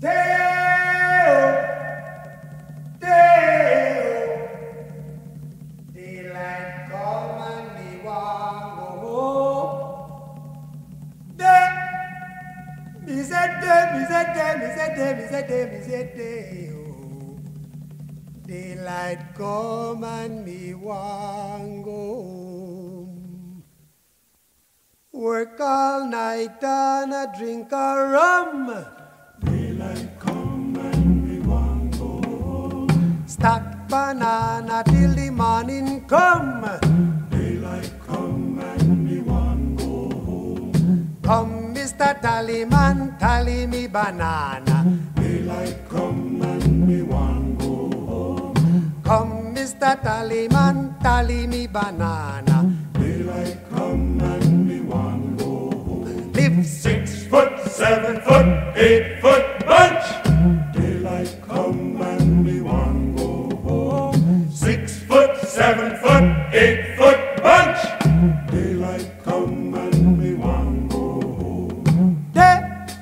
Daylight come and me want go home. Day, me say day, me say day, me say day, me say day, me say day. Oh. Daylight come and me want go home. Work all night and a drink a rum. Daylight come and we want go home. Stack banana till the morning come. Daylight come and we want go home. Come, Mr. Tallyman, tally me banana. Daylight come and we want go home. Come, Mr. Tallyman, tally me banana. Daylight come and we want go home. Live 6 foot, 7 foot, 8 foot bunch. Daylight come and we want go home. 6 foot, 7 foot, 8 foot bunch. Daylight come and we want go home. day,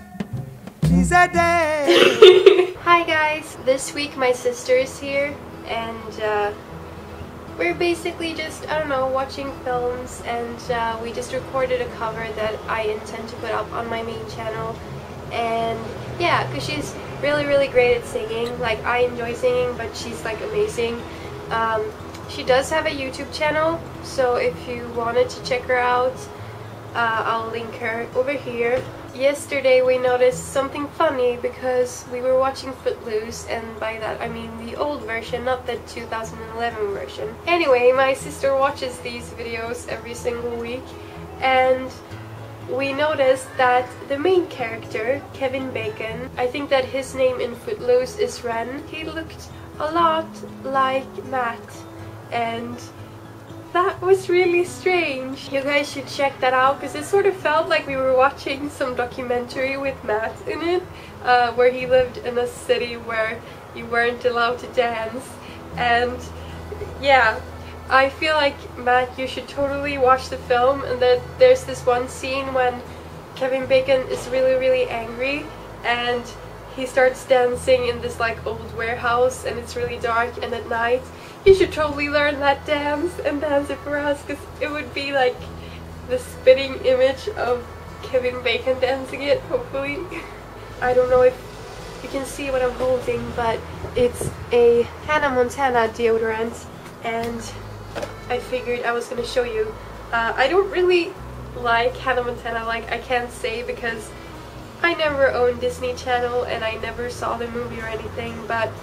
is a day. Hi guys, this week my sister is here and we're basically just, I don't know, watching films, and we just recorded a cover that I intend to put up on my main channel. And yeah, because she's really great at singing. Like, I enjoy singing, but she's like amazing. She does have a YouTube channel, so if you wanted to check her out, I'll link her over here. Yesterday we noticed something funny because we were watching Footloose, and by that I mean the old version, not the 2011 version. Anyway, my sister watches these videos every single week, and we noticed that the main character, Kevin Bacon, I think that his name in Footloose is Ren. He looked a lot like Matt, and that was really strange. You guys should check that out because it sort of felt like we were watching some documentary with Matt in it, where he lived in a city where you weren't allowed to dance. And yeah, I feel like, Matt, you should totally watch the film. And then there's this one scene when Kevin Bacon is really angry and he starts dancing in this like old warehouse, and it's really dark and at night. You should totally learn that dance and dance it for us, because it would be like the spitting image of Kevin Bacon dancing it, hopefully. I don't know if you can see what I'm holding, but it's a Hannah Montana deodorant, and I figured I was gonna show you. I don't really like Hannah Montana, like I can't say, because I never owned Disney Channel and I never saw the movie or anything, but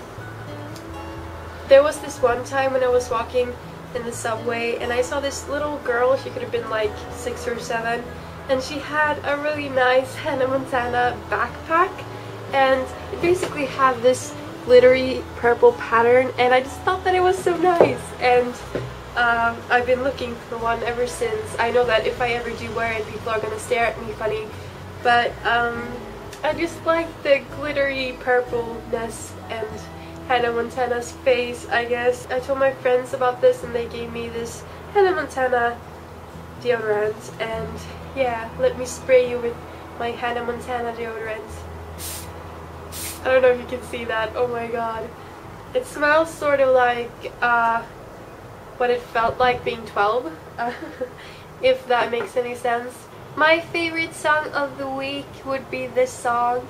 there was this one time when I was walking in the subway and I saw this little girl. She could have been like 6 or 7, and she had a really nice Hannah Montana backpack, and it basically had this glittery purple pattern, and I just thought that it was so nice, and I've been looking for one ever since. I know that if I ever do wear it, people are gonna stare at me funny, but I just like the glittery purpleness and Hannah Montana's face, I guess. I told my friends about this and they gave me this Hannah Montana deodorant, and yeah, let me spray you with my Hannah Montana deodorant. I don't know if you can see that. Oh my god. It smells sort of like what it felt like being 12, if that makes any sense. My favorite song of the week would be this song.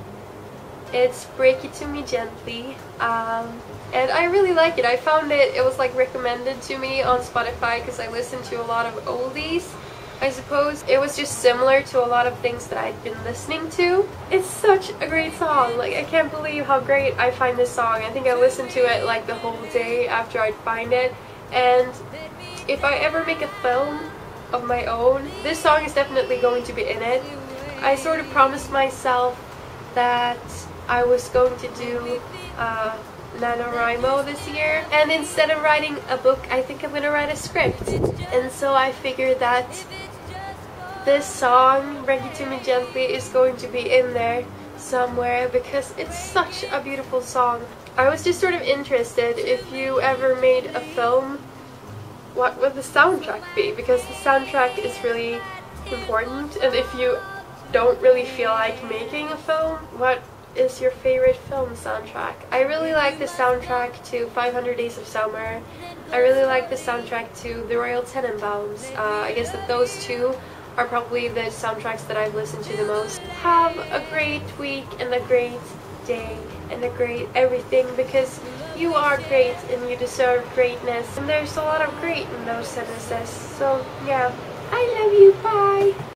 It's Break It To Me Gently, and I really like it. I found it was like recommended to me on Spotify because I listen to a lot of oldies, I suppose. It was just similar to a lot of things that I'd been listening to. It's such a great song. Like, I can't believe how great I find this song. I think I listened to it like the whole day after I'd find it, and if I ever make a film of my own, this song is definitely going to be in it. I sort of promised myself that I was going to do NaNoWriMo this year, and instead of writing a book, I think I'm going to write a script. And so I figured that this song, Break It To Me Gently, is going to be in there somewhere because it's such a beautiful song. I was just sort of interested, if you ever made a film, what would the soundtrack be? Because the soundtrack is really important, and if you don't really feel like making a film, what is your favorite film soundtrack? I really like the soundtrack to 500 Days of Summer. I really like the soundtrack to The Royal Tenenbaums. I guess that those two are probably the soundtracks that I've listened to the most. Have a great week and a great day and a great everything, because you are great and you deserve greatness. And there's a lot of great in those sentences. So yeah, I love you. Bye.